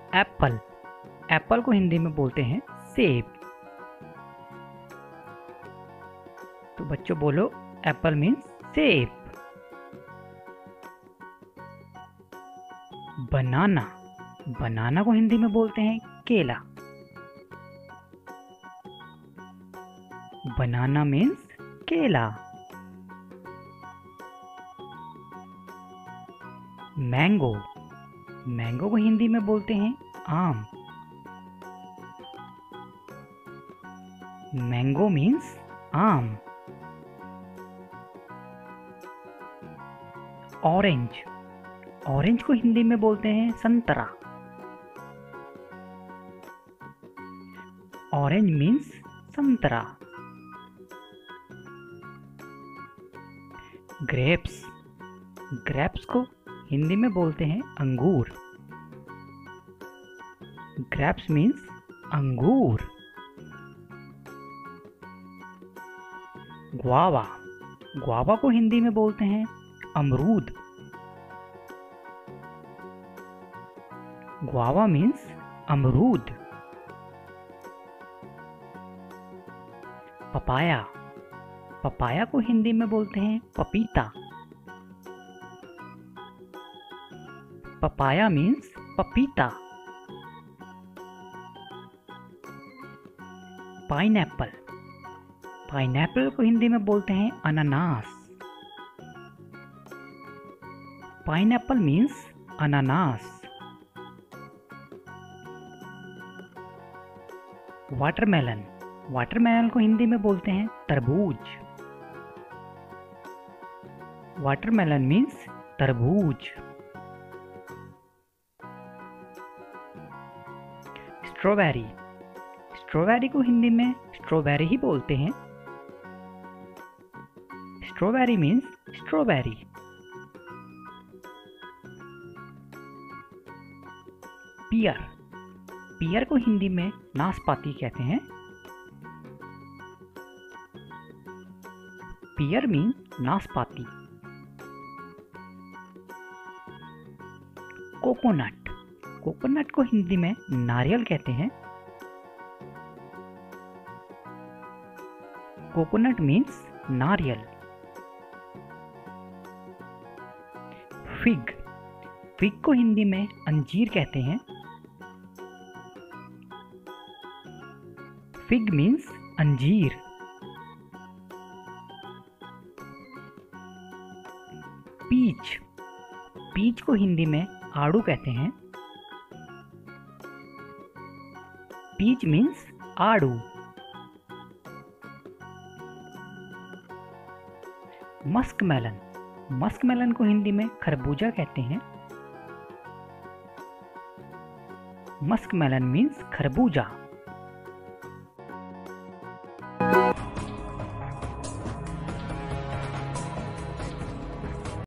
Apple, Apple को हिंदी में बोलते हैं सेब। तो बच्चों बोलो, एप्पल मीन्स सेब। बनाना, बनाना को हिंदी में बोलते हैं केला। बनाना मीन्स केला। मैंगो, मैंगो को हिंदी में बोलते हैं आम। मैंगो मीन्स आम। ऑरेंज, ऑरेंज को हिंदी में बोलते हैं संतरा। ऑरेंज मीन्स संतरा। ग्रेप्स, ग्रेप्स को हिंदी में बोलते हैं अंगूर। ग्रेप्स मीन्स अंगूर। ग्वावा, ग्वावा को हिंदी में बोलते हैं अमरूद। ग्वावा मीन्स अमरूद। पपाया, पपाया को हिंदी में बोलते हैं पपीता। पपाया मीन्स पपीता। पाइनएप्पल, पाइनएप्पल को हिंदी में बोलते हैं अनानास। पाइनएप्पल मीन्स अनानास। वाटरमेलन, वाटरमेलन को हिंदी में बोलते हैं तरबूज। वाटरमेलन मीन्स तरबूज। स्ट्रॉबेरी, स्ट्रॉबेरी को हिंदी में स्ट्रॉबेरी ही बोलते हैं। Strawberry means strawberry. Pear, pear को हिंदी में नाशपाती कहते हैं। पियर मीन्स नाशपाती। कोकोनट, कोकोनट को हिंदी में नारियल कहते हैं। कोकोनट मीन्स नारियल। फिग, फिग को हिंदी में अंजीर कहते हैं। फिग मीन्स अंजीर। पीच, पीच को हिंदी में आड़ू कहते हैं। पीच मीन्स आड़ू। मस्कमेलन, मस्कमेलन को हिंदी में खरबूजा कहते हैं। मस्कमेलन मीन्स खरबूजा।